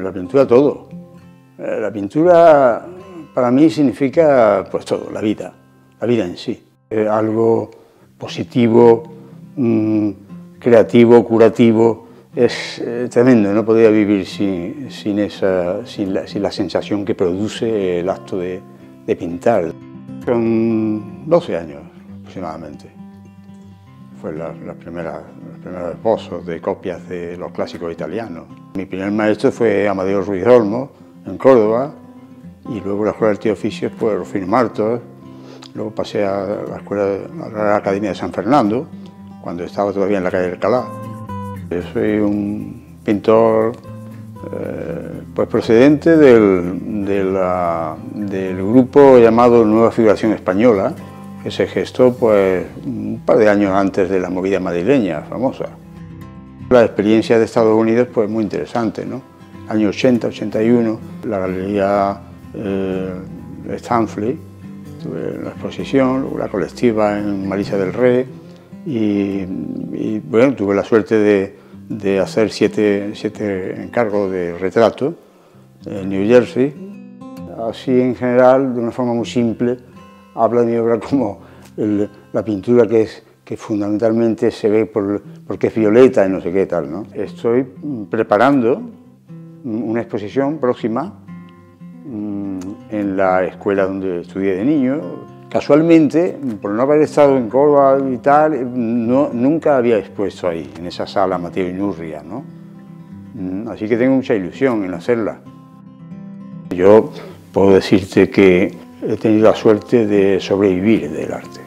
la pintura todo. La pintura para mí significa pues todo, la vida en sí. Algo positivo, creativo, curativo, es tremendo, no podría vivir sin la sensación que produce el acto de pintar. Con 12 años aproximadamente. Fue los primeros esbozos de copias de los clásicos italianos. Mi primer maestro fue Amadeo Ruiz Olmo, en Córdoba, y luego la Escuela de Artes y Oficios, pues Rufino Martos. Luego pasé a la Academia de San Fernando, cuando estaba todavía en la calle Alcalá. Yo soy un pintor pues procedente del grupo llamado Nueva Figuración Española, que se gestó pues un par de años antes de la movida madrileña famosa. La experiencia de Estados Unidos pues muy interesante, ¿no? Año 80, 81, la galería Stanley, tuve la exposición, luego la colectiva en Marisa del Rey y bueno, tuve la suerte de hacer siete encargos de retrato en New Jersey. Así en general, de una forma muy simple, habla de mi obra como la pintura que fundamentalmente se ve porque es violeta y no sé qué tal, ¿no? Estoy preparando una exposición próxima en la escuela donde estudié de niño. Casualmente, por no haber estado en Córdoba y tal, nunca había expuesto ahí, en esa sala Mateo Inurria, ¿no? Así que tengo mucha ilusión en hacerla. Yo puedo decirte que he tenido la suerte de sobrevivir del arte.